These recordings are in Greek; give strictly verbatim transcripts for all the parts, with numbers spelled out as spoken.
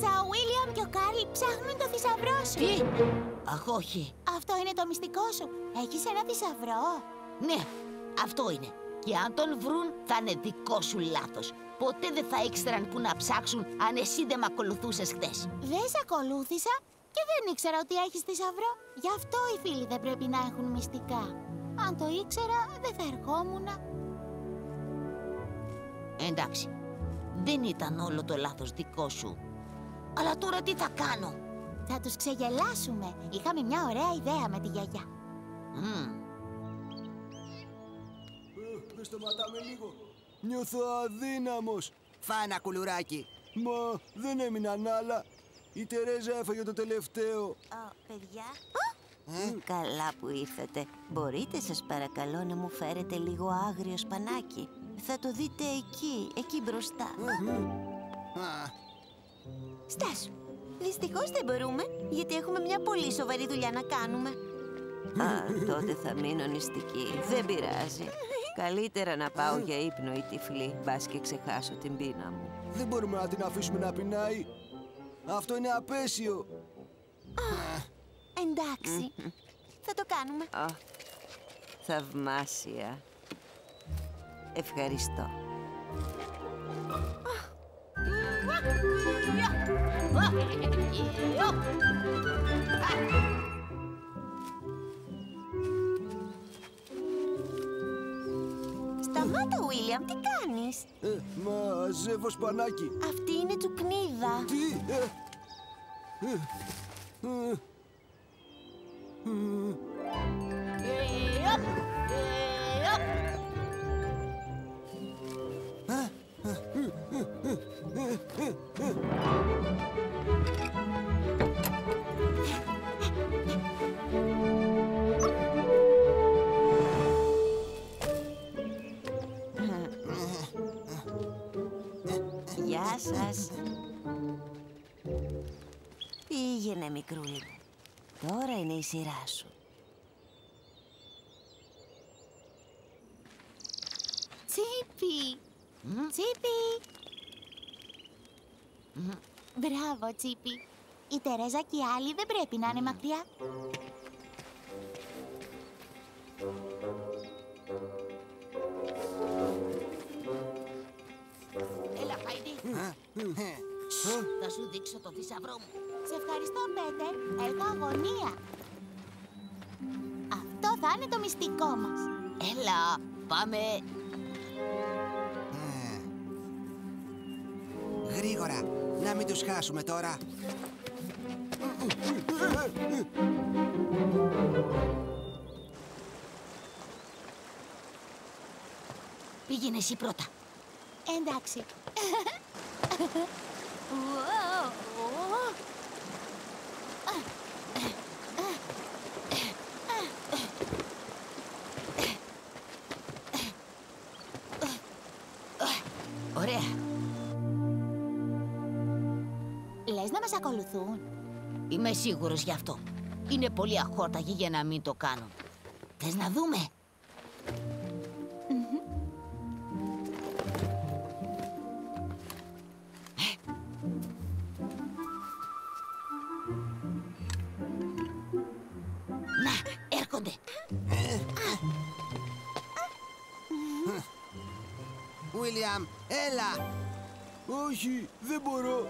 Νόμιζα ο Βίλιαμ και ο Καρλ ψάχνουν το θησαυρό σου. Τι? Αχ, όχι. Αυτό είναι το μυστικό σου. Έχεις ένα θησαυρό. Ναι, αυτό είναι. Και αν τον βρουν, θα είναι δικό σου λάθος. Ποτέ δεν θα ήξεραν που να ψάξουν αν εσύ δεν μ' ακολουθούσες χτες. Δεν σε ακολούθησα και δεν ήξερα ότι έχεις θησαυρό. Γι' αυτό οι φίλοι δεν πρέπει να έχουν μυστικά. Αν το ήξερα, δεν θα ερχόμουνα. Εντάξει, δεν ήταν όλο το λάθος δικό σου. Αλλά τώρα τι θα κάνω? Θα τους ξεγελάσουμε. Είχαμε μια ωραία ιδέα με τη γιαγιά. Mm. Ε, δεν σταματάμε λίγο. Νιώθω αδύναμος. Φά' ένα κουλουράκι. Μα δεν έμειναν άλλα. Η Τερέζα έφαγε το τελευταίο. Ω, παιδιά. Ε? Καλά που ήρθατε. Μπορείτε σας παρακαλώ να μου φέρετε λίγο άγριο σπανάκι? Θα το δείτε εκεί, εκεί μπροστά. Α, Στάσου. Δυστυχώς δεν μπορούμε, γιατί έχουμε μια πολύ σοβαρή δουλειά να κάνουμε. Α, τότε θα μείνω νηστική. Δεν πειράζει. Καλύτερα να πάω για ύπνο η τυφλή, μπας και ξεχάσω την πείνα μου. Δεν μπορούμε να την αφήσουμε να πεινάει. Αυτό είναι απέσιο. Εντάξει. Θα το κάνουμε. Α, θαυμάσια. Ευχαριστώ. Σταμάτα, Βίλιαμ, τι κάνεις? Ε, μαζεύω σπανάκι. Αυτή είναι τσουκνίδα. Τι? Ε, ε, ε, Γεια σας. Πήγαινε, μικρούλη μου. Τώρα είναι η σειρά σου. Τσίπι. Τσίπι. Μπράβο, Τσίπι. Η Τερέζα και οι άλλοι δεν πρέπει να είναι μακριά. Έλα, Χάιντι. Θα σου δείξω το θησαυρό μου. Σε ευχαριστώ, Πέτερ. Έχω αγωνία. Αυτό θα είναι το μυστικό μας. Έλα, πάμε. γρήγορα, να μην τους χάσουμε τώρα. Πήγαινε εσύ πρώτα. Εντάξει. Ωραία. Λες να μας ακολουθούν? Είμαι σίγουρος γι' αυτό. Είναι πολύ αχόρταγοι για να μην το κάνουν. Θες να δούμε? Να, έρχονται. Βίλιαμ, έλα! Όχι, δεν μπορώ.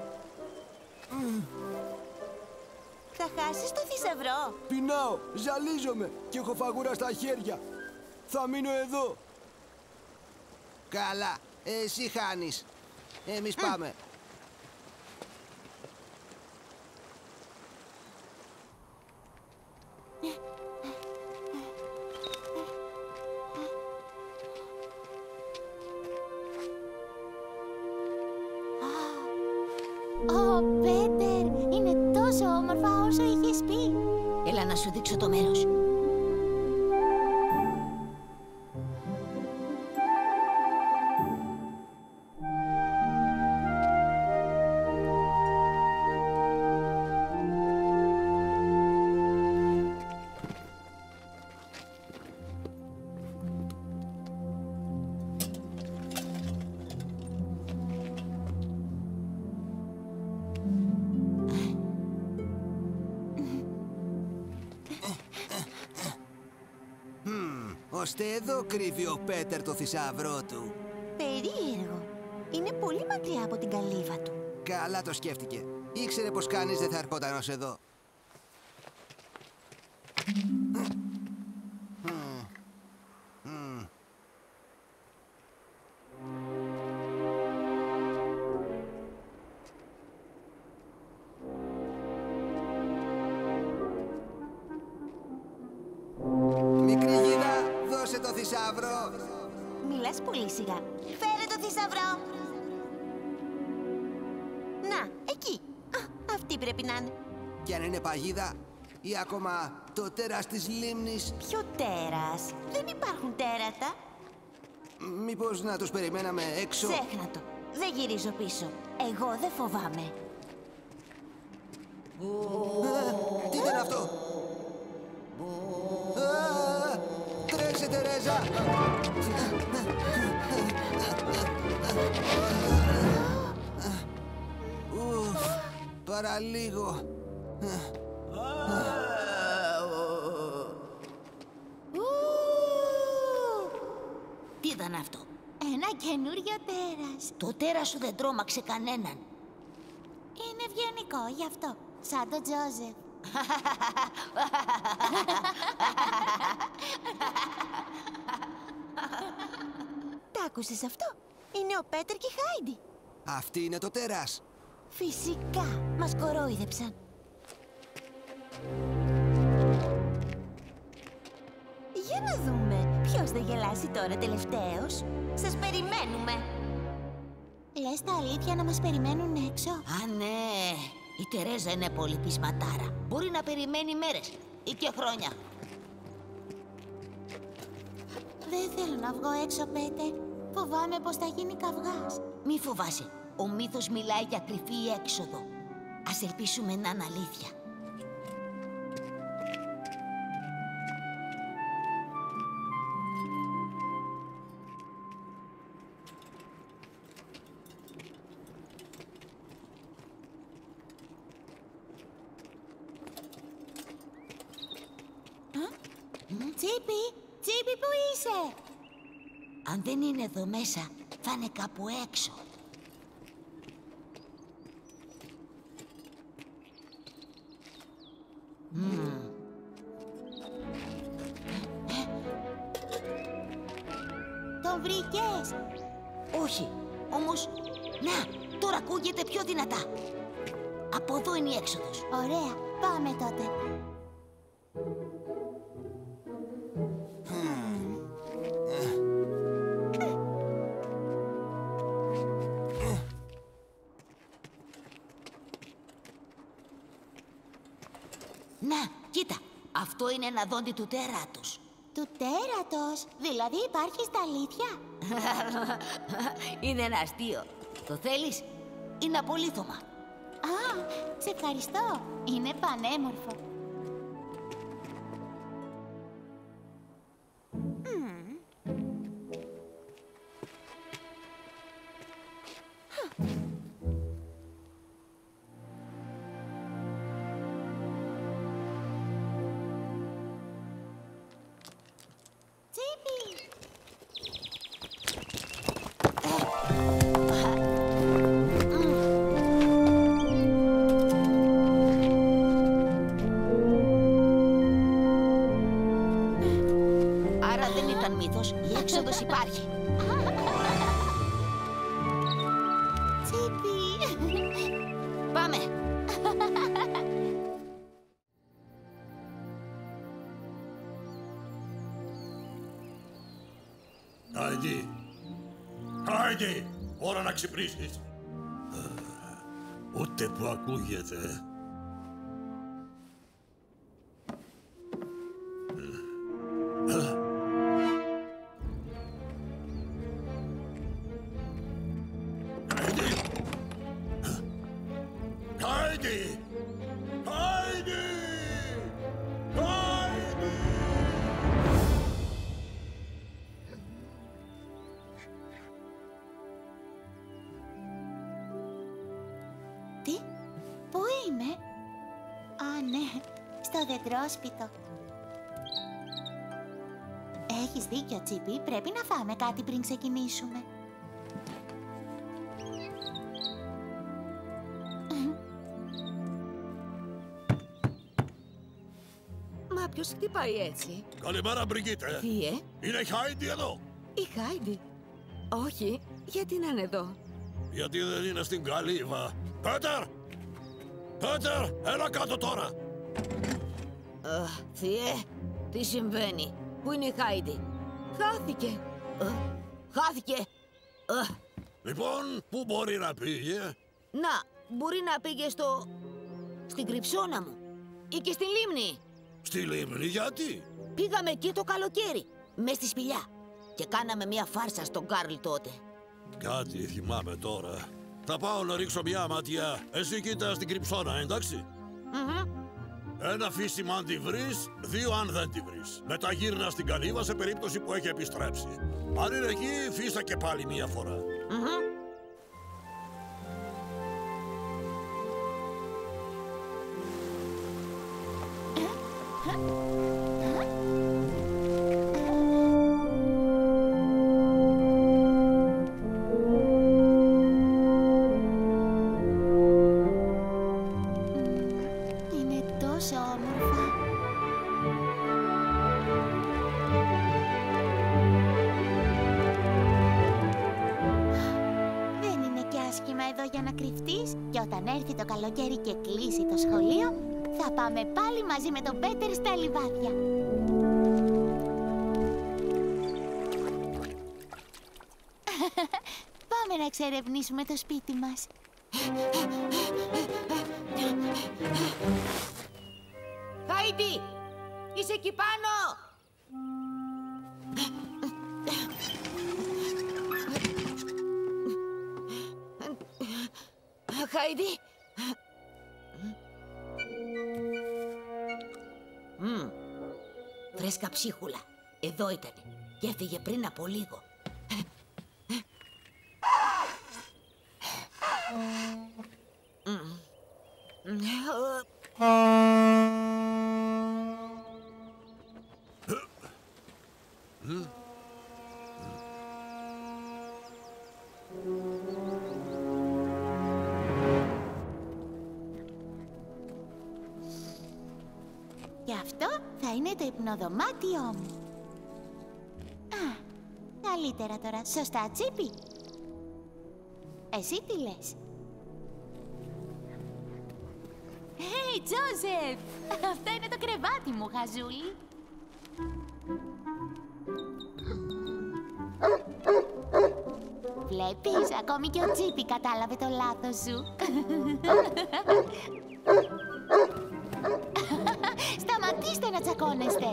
Θα χάσεις το θησαυρό. Πεινάω, ζαλίζομαι και έχω φαγούρα στα χέρια. Θα μείνω εδώ. Καλά, εσύ χάνεις. Εμείς πάμε. Ω, Πέτερ, είναι τόσο όμορφα όσο είχες πει. Έλα να σου δείξω το μέρος. Ώστε εδώ κρύβει ο Πέτερ το θησαυρό του. Περίεργο. Είναι πολύ μακριά από την καλύβα του. Καλά το σκέφτηκε. Ήξερε πως κανείς δεν θα ερχόταν ως εδώ. Μικρή γυνά, δώσε το θησαυρό. Μιλάς πολύ σιγά. Φέρε το θησαυρό. Να, εκεί. Α, αυτή πρέπει να είναι. Κι αν είναι παγίδα ή ακόμα το τέρας της λίμνης, Ποιο τέρας? Δεν υπάρχουν τέρατα. μήπως να τους περιμέναμε έξω. Ξέχνα το. Δεν γυρίζω πίσω. Εγώ δεν φοβάμαι. Α, τι ήταν αυτό? Α, τρέξε, Τερέζα! Ουφ, παραλίγο. Τι ήταν αυτό? Ένα καινούριο τέρας. Το τέρας σου δεν τρόμαξε κανέναν. Είναι ευγενικό γι' αυτό. Σαν τον Τζόζεφ. Τ' άκουσες αυτό? Είναι ο Πέτερ και η Χάιντι. Αυτή είναι το τέρας. Φυσικά. Μας κορόιδεψαν. Για να δούμε. Ποιος θα γελάσει τώρα τελευταίος? Σας περιμένουμε. Λες τα αλήθεια να μας περιμένουν έξω? Α, ναι. Η Τερέζα είναι πολύ πεισματάρα. Μπορεί να περιμένει μέρες ή και χρόνια. Δεν θέλω να βγω έξω, Πέτερ. Φοβάμαι πως θα γίνει καυγάς. Μη φοβάσαι. Ο μύθος μιλάει για κρυφή έξοδο. Ας ελπίσουμε να είναι αλήθεια. Τσίπι, Τσίπι, πού είσαι? Αν δεν είναι εδώ μέσα, θα είναι κάπου έξω. Mm. Τον βρήκες? Όχι, όμως, να, τώρα ακούγεται πιο δυνατά. Από εδώ είναι η έξοδος. Ωραία, πάμε τότε. Να, κοίτα, αυτό είναι ένα δόντι του τέρατος. Του τέρατος? Δηλαδή υπάρχει στα αλήθεια? Είναι ένα αστείο. Το θέλεις? Είναι απολύθωμα. Α, σε ευχαριστώ. Είναι πανέμορφο. Τσίπι! Άρα δεν ήταν μύθος, η έξοδος υπάρχει. Τσίπι! Πάμε. Χάιντι! Χάιντι! Ώρα να ξυπνήσεις. Ούτε που ακούγεται. Χάιντι! Χάιντι! Χάιντι! Χάιντι! Τι? Πού είμαι? Α, ναι, στο δεντρόσπιτο. Έχεις δίκιο, Τσίπι. Πρέπει να φάμε κάτι πριν ξεκινήσουμε. Μα ποιος χτυπάει έτσι? Καλημέρα, Μπριγκίτε. Τι, ε? Είναι η Χάιντι εδώ. Η Χάιντι? Όχι, γιατί να είναι εδώ? Γιατί δεν είναι στην καλύβα. Πέτερ! Πέτερ, έλα κάτω τώρα. Αχ, Θεέ, τι συμβαίνει? Πού είναι η Χάιντι? Χάθηκε. Αχ, χάθηκε. Αχ, Λοιπόν, πού μπορεί να πήγε? να, μπορεί να πήγε στο... στην κρυψώνα μου. Ή και στη λίμνη. Στη λίμνη, γιατί? Πήγαμε εκεί το καλοκαίρι, μες στη σπηλιά. Και κάναμε μια φάρσα στον Κάρλ τότε. Κάτι θυμάμαι τώρα. Θα πάω να ρίξω μια ματιά. Εσύ κοίτα στην κρυψώνα, εντάξει? Μμμ. Ένα φύσιμα αν τη βρεις, δύο αν δεν τη βρεις. Μετά γύρνα στην καλύβα σε περίπτωση που έχει επιστρέψει. Αν είναι εκεί, φύσα και πάλι μία φορά. Μμμ. Είναι τόσο όμορφα. Δεν είναι και άσχημα εδώ για να κρυφτείς. Και όταν έρθει το καλοκαίρι και κλείσει το σχολείο, θα πάμε πάλι μαζί με τον Πέτερ στα λιβάδια. Πάμε να εξερευνήσουμε το σπίτι μας. Χάιντι, είσαι εκεί πάνω! Χάιντι! Μμμ, φρέσκα ψίχουλα. Εδώ ήταν και έφυγε πριν από λίγο. Και αυτό θα είναι το υπνοδωμάτιό μου. Α, καλύτερα τώρα. Σωστά, Τσίπι? Εσύ τι λες? Hey, Τζόζεφ! Αυτό είναι το κρεβάτι μου, χαζούλη. Βλέπεις, ακόμη και ο Τσίπι κατάλαβε το λάθος σου. Σταματήστε να τσακώνεστε.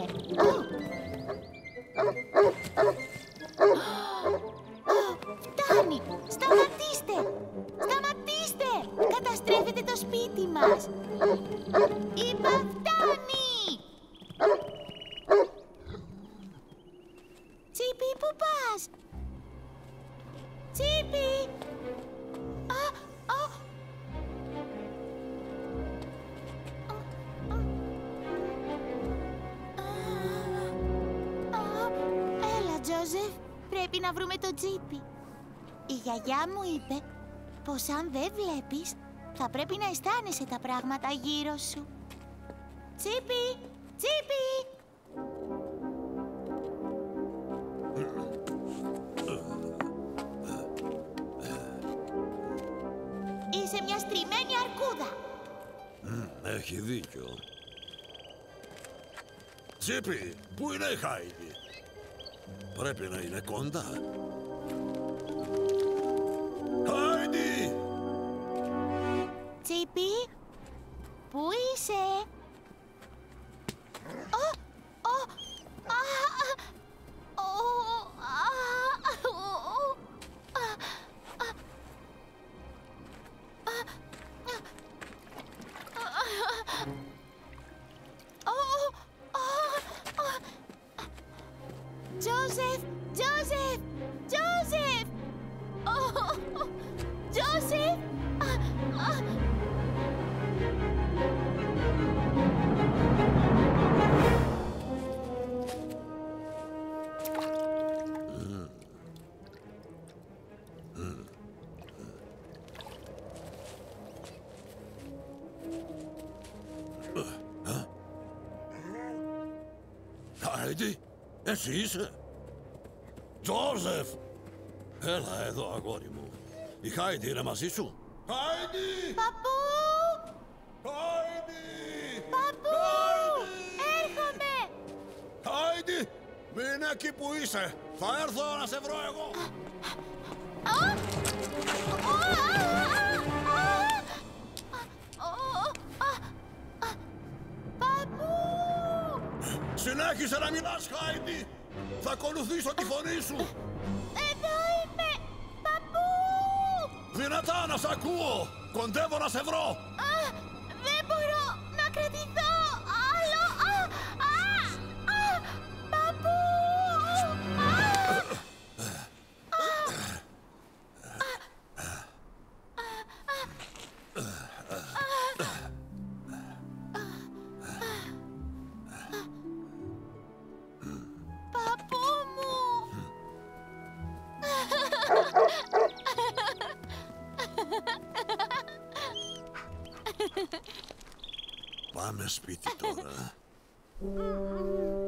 Φτάνει! Σταματήστε! Σταματήστε! Καταστρέφετε το σπίτι μας. Είπα φτάνει! Τσίπι, πού πας? Τσίπι! Α, α. Έλα, Τζόζεφ, πρέπει να βρούμε το Τσίπι. Η γιαγιά μου είπε πως αν δεν βλέπεις, θα πρέπει να αισθάνεσαι τα πράγματα γύρω σου. Τσίπι! Τσίπι! Είσαι μια στριμμένη αρκούδα. Έχει δίκιο. Τσίπι, πού είναι η Χάιντι? Πρέπει να είναι κοντά. Χάιντι! Τσίπι, πού είσαι? Ω, ω, α, ω, α, ω, α, α. Τζόζεφ! Τζόζεφ! Τζόζεφ! Τζόζεφ! Χάιντι, εσύ είσαι? Τζόζεφ! Έλα εδώ, αγόρι μου. Η Χάιντι είναι μαζί σου? Χάιντι! Παππού! Χάιντι! Παππού! Χάιντι! Έρχομαι! Χάιντι! Μείνε εκεί που είσαι! Θα έρθω να σε βρω εγώ! Α! Παππού! Συνέχισε να μιλάς, Χάιντι! Θα ακολουθήσω τη φωνή σου! Εδώ είμαι! Παππού! Δυνατά να σ' ακούω! Κοντεύω να σε βρω! Α, δεν μπορώ να κρατηθώ άλλο! Α, α, α, παππού! Παππού μου! Πάμε σπίτι τώρα.